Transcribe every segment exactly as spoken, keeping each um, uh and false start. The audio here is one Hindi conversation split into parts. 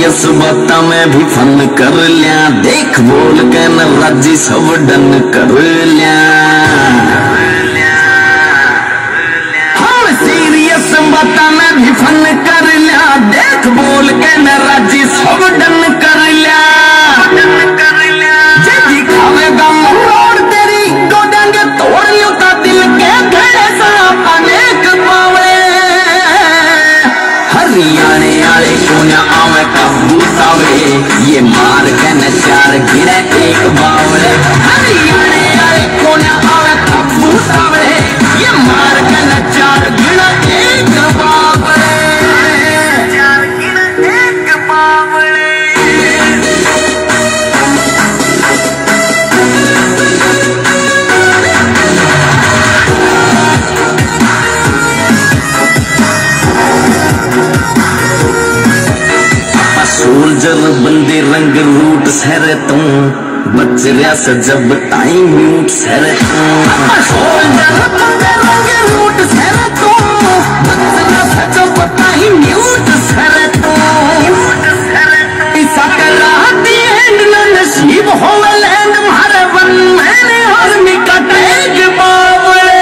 सीरियस बात में भी फन कर लिया, देख बोल के न राजी सब डन कर लिया। हम सीरियस बात में भी फन कर लिया, देख बोल के न राजी सब डन कर लिया। जे दिखावेगा मुंह तेरी को देंगे तोड़ लियो का दिल के घड़े सा अनेक पावड़े। हरियाणे आले को न आवे कबूतावे, ये मार के न चार गिरे एक बावड़े। हरियाणे आले को न आवे कबूतावे, ये मार के न चार गिरे एक बावड़े। चार गिरे एक बावड़े। सोल्जर बंदे रंग रूट सर तू, बच रहा से जब टाइम म्यूट सर तू। सोल्जर बंदे रंग रूट सर तू, बच रहा से जब टाइम म्यूट सर तू। ऐसा कराती एंड न नसीब होवे लैंड मारे वन मैंने और निकटेग बावड़े।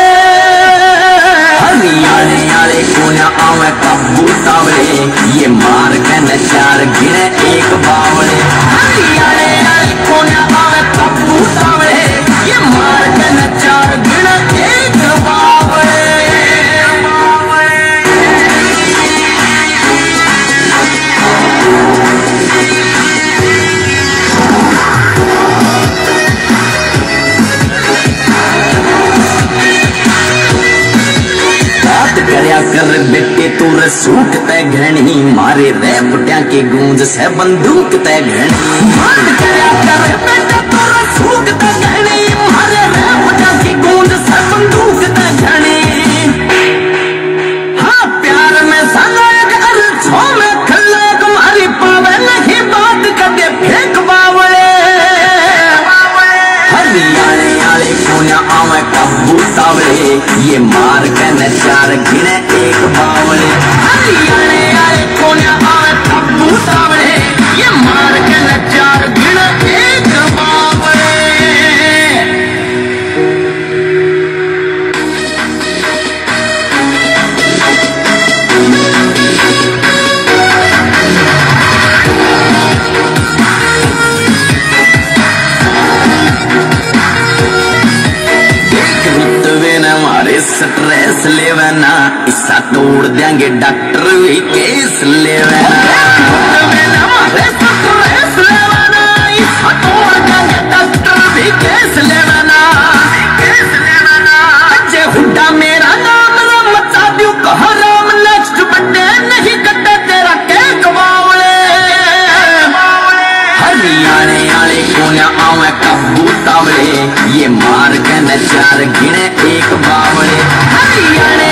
हरियाणे आले को न आवे कबूतावे, ये मार के न चार गिरे एक बावड़े। हरियाणे आले को न आवे कबूतावे, ये मार के न चार गिरे एक बावड़े। करया कर बेटे तूर सूख तय घनी, मारे रैपटिया के गूंज से बंदूक तय घनी। बात करया कर बेटे तूर सूख तय घनी, मारे रैपटिया के गूंज से बंदूक तय घनी। हाँ प्यार में साला एक अर्छों में खल्ला तुम्हारी पावे नहीं बात कदे फेंक बावड़े। हरियाणे आले को न आवे कबूतावे, ये मार के न चार गिने एक बावड़े। हरियाणे आले को न आवे कबूतावे, ये मार के न चार गिने एक बावड़े। हमारे स्ट्रेस लेवना, इसा तोड़ देंगे डॉक्टर भी केस लेवना। हमारे स्ट्रेस लेवना, इसा तोड़ देंगे डॉक्टर भी केस लेवना। जे हुड्डा मेरा नाम राम मचा दियो कह राम, नेक्स्ट बर्थडे नहीं कटे तेरा केक बावड़े। हरियाणे आले को न आवे कबूतावे, ये मार के न चार गिने एक बावड़े। हरियाणे